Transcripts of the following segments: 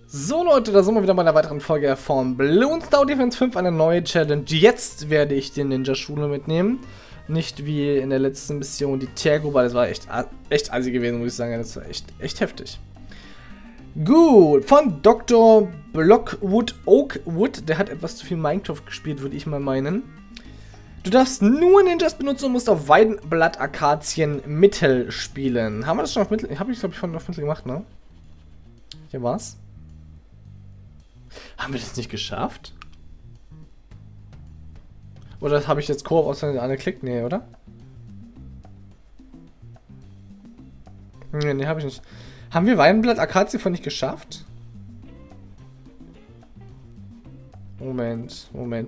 So Leute, da sind wir wieder bei einer weiteren Folge von Bloons Tower Defense 5, eine neue Challenge. Jetzt werde ich den Ninja-Schule mitnehmen. Nicht wie in der letzten Mission die Tergo, weil das war echt assi gewesen, muss ich sagen. Das war echt heftig. Gut, von Dr. Blockwood Oakwood. Der hat etwas zu viel Minecraft gespielt, würde ich mal meinen. Du darfst nur Ninjas benutzen und musst auf Weidenblatt Akazien Mittel spielen. Haben wir das schon auf Mittel? Habe ich glaube ich von auf Mittel gemacht, ne? Hier war's. Haben wir das nicht geschafft? Oder habe ich jetzt Koop aus einer Klick? Nee, oder? Nee, habe ich nicht. Haben wir Weidenblatt Akazien von nicht geschafft? Moment.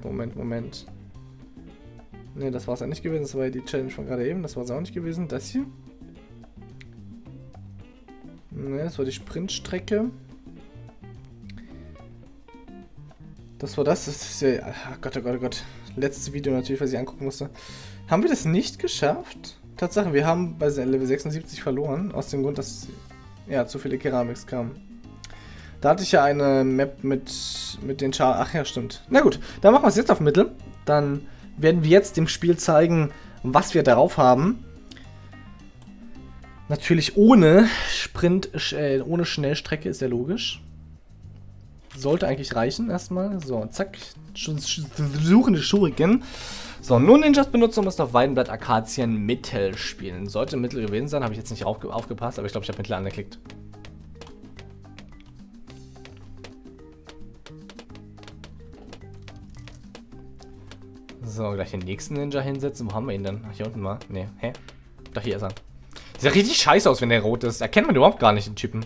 Ne, das war es ja nicht gewesen. Das war ja die Challenge von gerade eben. Das war es auch nicht gewesen. Das hier? Ne, das war die Sprintstrecke. Das war das. Das ist ja. Oh Gott, oh Gott, oh Gott. Letztes Video natürlich, was ich angucken musste. Haben wir das nicht geschafft? Tatsache, wir haben bei Level 76 verloren. Aus dem Grund, dass ja zu viele Keramiks kamen. Da hatte ich ja eine Map mit den Schal. Ach ja, stimmt. Na gut, dann machen wir es jetzt auf Mittel. Dann werden wir jetzt dem Spiel zeigen, was wir darauf haben. Natürlich ohne Sprint, ohne Schnellstrecke, ist ja logisch. Sollte eigentlich reichen erstmal. So, zack. Suchende Schuriken. So, nur Ninjas benutzen und musst auf Weidenblatt Akazien Mittel spielen. Sollte Mittel gewesen sein, habe ich jetzt nicht aufgepasst, aber ich glaube, ich habe Mittel angeklickt. So, gleich den nächsten Ninja hinsetzen. Wo haben wir ihn denn? Ach, hier unten mal. Nee, hä? Doch, hier ist er. Sieht ja richtig scheiße aus, wenn der rot ist. Erkennt man überhaupt gar nicht, den Typen.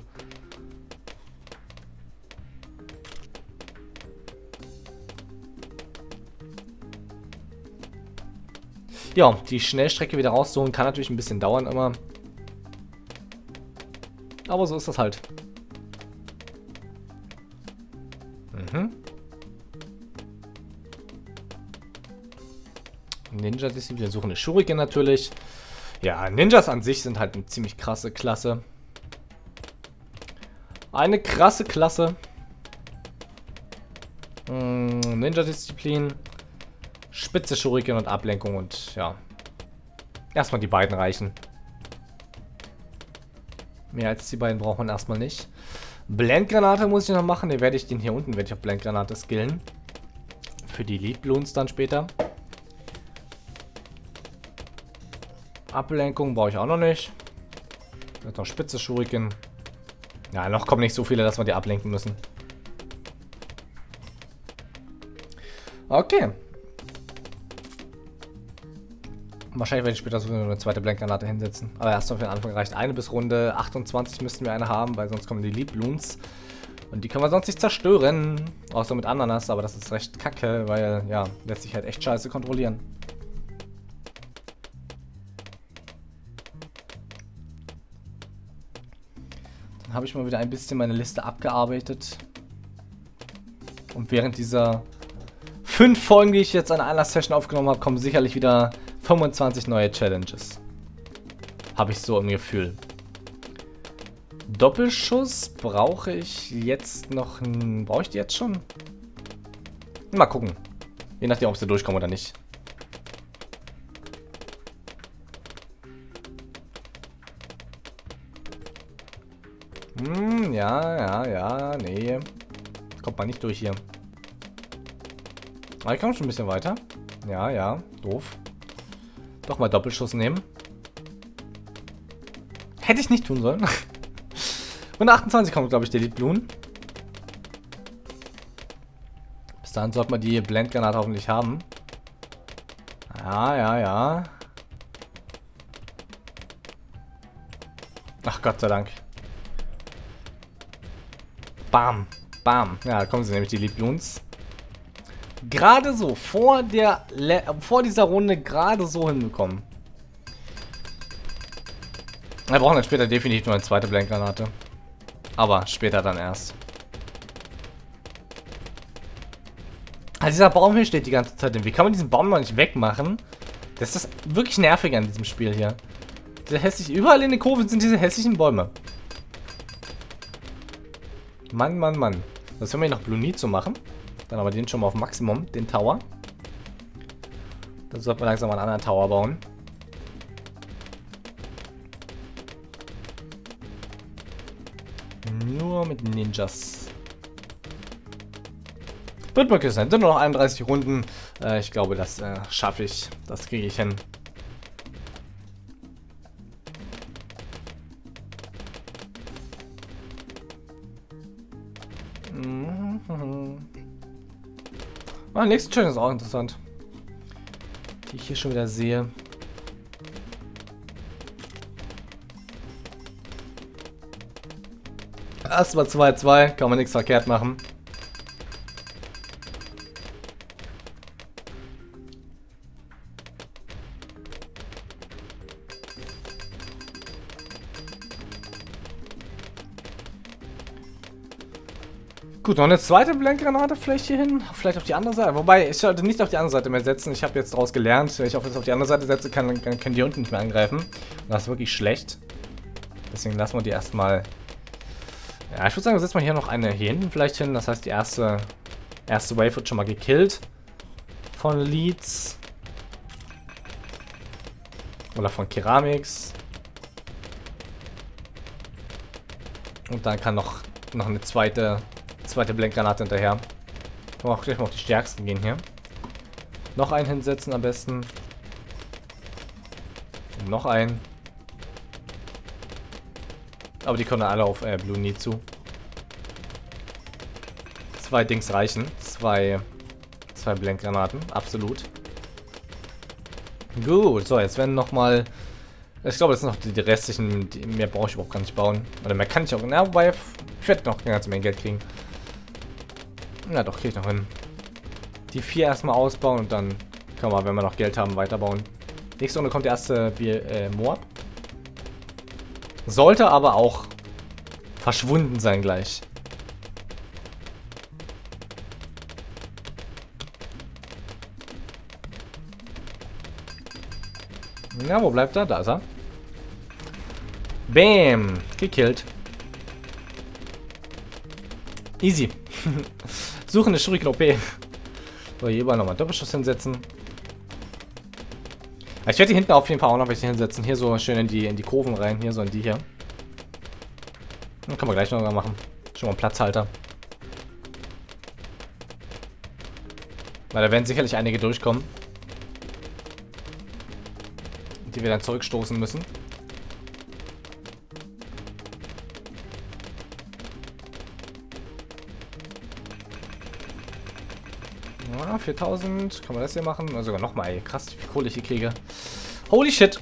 Ja, die Schnellstrecke wieder rauszuholen kann natürlich ein bisschen dauern immer. Aber so ist das halt. Ninja-Disziplin, suchen eine Shuriken natürlich. Ja, Ninjas an sich sind halt eine ziemlich krasse Klasse. Eine krasse Klasse. Ninja-Disziplin. Spitze Shuriken und Ablenkung und ja. Erstmal die beiden reichen. Mehr als die beiden braucht man erstmal nicht. Blendgranate muss ich noch machen. Den werde ich hier unten werde ich auf Blendgranate skillen. Für die Lead Bloons dann später. Ablenkung brauche ich auch noch nicht. Jetzt noch spitze Shuriken. Ja, noch kommen nicht so viele, dass wir die ablenken müssen. Okay. Wahrscheinlich werde ich später so eine zweite Blendgranate hinsetzen. Aber erstmal für den Anfang reicht eine. Bis Runde 28 müssten wir eine haben, weil sonst kommen die Lead Bloons. Und die können wir sonst nicht zerstören. Außer mit Ananas, aber das ist recht kacke, weil ja, lässt sich halt echt scheiße kontrollieren. Dann habe ich mal wieder ein bisschen meine Liste abgearbeitet. Und während dieser 5 Folgen, die ich jetzt an einer Session aufgenommen habe, kommen sicherlich wieder 25 neue Challenges. Habe ich so im Gefühl. Doppelschuss brauche ich jetzt noch. Brauche ich die jetzt schon? Mal gucken. Je nachdem, ob sie durchkommen oder nicht. Ja, nee. Kommt man nicht durch hier. Aber ich komme schon ein bisschen weiter. Ja, doof. Doch mal Doppelschuss nehmen. Hätte ich nicht tun sollen. Und 28 kommt, glaube ich, der Lead Bloon. Bis dahin sollte man die Blendgranate hoffentlich haben. Ja. Ach, Gott sei Dank. Bam. Ja, da kommen sie nämlich, die Lead Bloons. Gerade so, vor dieser Runde gerade so hinbekommen. Wir brauchen dann später definitiv noch eine zweite Blendgranate. Aber später dann erst. Also dieser Baum hier steht die ganze Zeit. Wie kann man diesen Baum noch nicht wegmachen? Das ist wirklich nervig an diesem Spiel hier. Diese hässlichen, überall in den Kurven sind diese hässlichen Bäume. Mann, Mann, Mann. Das können wir hier noch Blue Need zu machen. Dann aber den schon mal auf Maximum, den Tower. Dann sollten wir langsam mal einen anderen Tower bauen. Nur mit Ninjas. Wird möglich sein. Sind nur noch 31 Runden. Ich glaube, das schaffe ich. Das kriege ich hin. Ah, nächste Challenge ist auch interessant. Die ich hier schon wieder sehe. Erstmal 2-2, kann man nichts verkehrt machen. Gut, noch eine zweite Blendgranate vielleicht hier hin. Vielleicht auf die andere Seite. Wobei, ich sollte nicht auf die andere Seite mehr setzen. Ich habe jetzt daraus gelernt, wenn ich auf die andere Seite setze, können die unten nicht mehr angreifen. Und das ist wirklich schlecht. Deswegen lassen wir die erstmal. Ja, ich würde sagen, wir setzen mal hier noch eine hier hinten vielleicht hin. Das heißt, die erste Wave wird schon mal gekillt. Von Leads. Oder von Keramics. Und dann kann noch eine zweite Blendgranate hinterher. Können wir auch gleich mal auf die stärksten gehen hier. Noch einen hinsetzen am besten. Und noch einen. Aber die kommen alle auf Blue Need zu. 2 Dings reichen. Zwei Blendgranaten. Absolut. Gut. So, jetzt werden nochmal. Ich glaube, das sind noch die restlichen. Mehr brauche ich überhaupt gar nicht bauen. Oder mehr kann ich auch. Na, wobei. Ich werde noch eine ganze Menge Geld kriegen. Na doch, kriege ich noch hin. Die 4 erstmal ausbauen und dann können wir, wenn wir noch Geld haben, weiterbauen. Nächste Runde kommt der erste Moab. Sollte aber auch verschwunden sein gleich. Ja, wo bleibt er? Da ist er. Bam! Gekillt. Easy. Suchen eine Shuriken OP. So, hier überall nochmal Doppelschuss hinsetzen. Ich werde die hinten auf jeden Fall auch noch welche hinsetzen. Hier so schön in die Kurven rein. Hier so in die hier. Dann können wir gleich noch mal machen. Schon mal einen Platzhalter. Weil da werden sicherlich einige durchkommen. Die wir dann zurückstoßen müssen. Ja, 4000. Kann man das hier machen? Oder sogar nochmal, ey. Krass, wie viel Kohle ich hier kriege. Holy shit.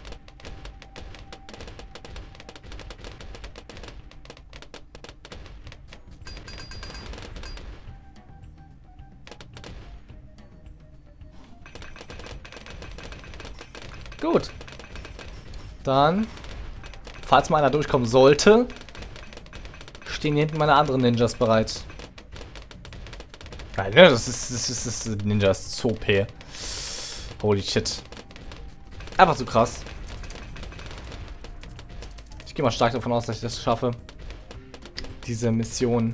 Gut. Dann, falls mal einer durchkommen sollte, stehen hier hinten meine anderen Ninjas bereit. Nein, ne, das ist Ninjas so OP. Holy shit. Einfach so krass. Ich gehe mal stark davon aus, dass ich das schaffe. Diese Mission.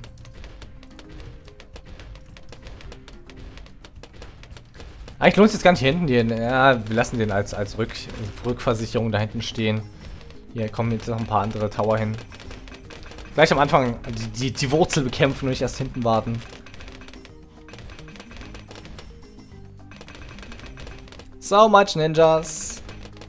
Eigentlich lohnt es jetzt gar nicht hier hinten. Ja, wir lassen den als Rückversicherung da hinten stehen. Hier kommen jetzt noch ein paar andere Tower hin. Gleich am Anfang die Wurzel bekämpfen und nicht erst hinten warten. So much Ninjas.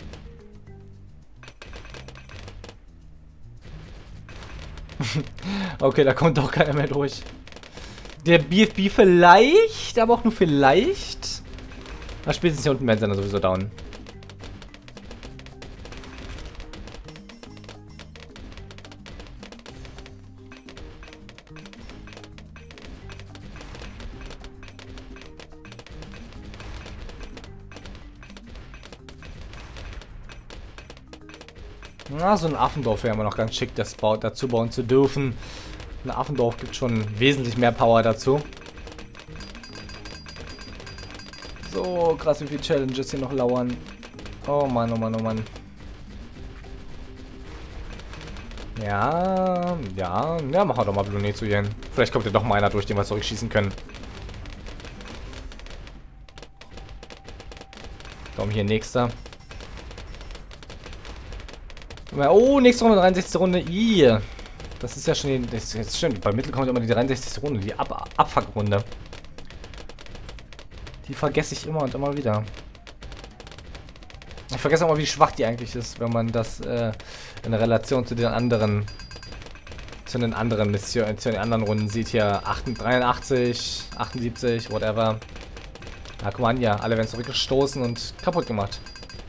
Okay, da kommt doch keiner mehr durch. Der BFB vielleicht, aber auch nur vielleicht. Na, spätestens hier unten werden sie dann sowieso down. Na, so ein Affendorf wäre immer noch ganz schick, das dazu bauen zu dürfen. Ein Affendorf gibt schon wesentlich mehr Power dazu. So krass, wie viele Challenges hier noch lauern. Oh Mann, oh Mann, oh Mann. Ja, machen wir doch mal Blue zu hier hin. Vielleicht kommt ja doch mal einer durch, den wir zurückschießen können. Komm, hier nächster. Oh, nächste Runde, 63. Runde. Das ist ja schon die, das ist schön. Bei Mittel kommt immer die 63. Runde, die Abfuckrunde. Die vergesse ich immer und immer wieder. Ich vergesse auch mal, wie schwach die eigentlich ist, wenn man das in Relation zu den anderen Missionen, zu den anderen Runden sieht. Hier 83, 78, whatever. Na, guck mal an, ja, alle werden zurückgestoßen und kaputt gemacht.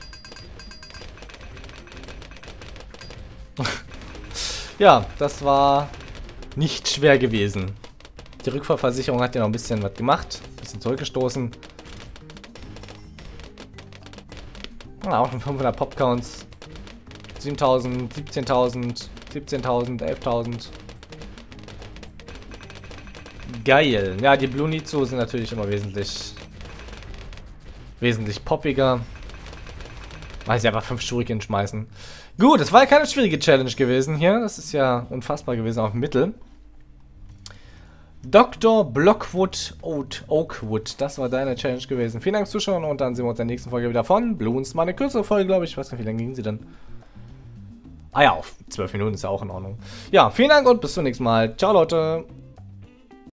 Ja, das war nicht schwer gewesen. Die Rückfahrversicherung hat ja noch ein bisschen was gemacht. Ein bisschen zurückgestoßen. Ja, auch schon 500 Popcounts. 7.000, 17.000, 17.000, 11.000. Geil. Ja, die Blue Nitsu sind natürlich immer wesentlich poppiger. Weil sie einfach 5 Shuriken schmeißen. Gut, das war ja keine schwierige Challenge gewesen hier. Das ist ja unfassbar gewesen auf Mittel. Dr. Blockwood Oakwood. Das war deine Challenge gewesen. Vielen Dank fürs Zuschauen und dann sehen wir uns in der nächsten Folge wieder von Bloons. Mal eine kürzere Folge, glaube ich. Ich weiß gar nicht, wie lange ging sie denn? Ah ja, auf 12 Minuten ist ja auch in Ordnung. Ja, vielen Dank und bis zum nächsten Mal. Ciao, Leute.